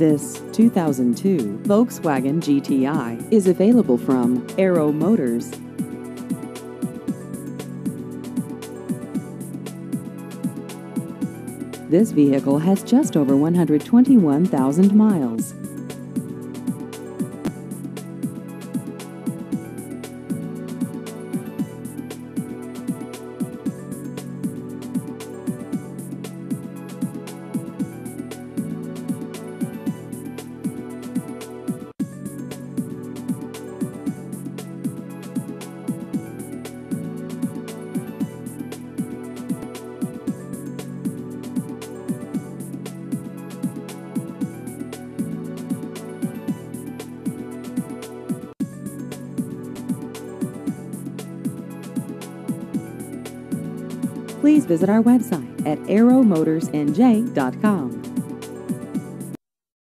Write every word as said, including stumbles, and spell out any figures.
This two thousand two Volkswagen G T I is available from Arrow Motors. This vehicle has just over one hundred twenty-one thousand miles. Please visit our website at arrow motors n j dot com.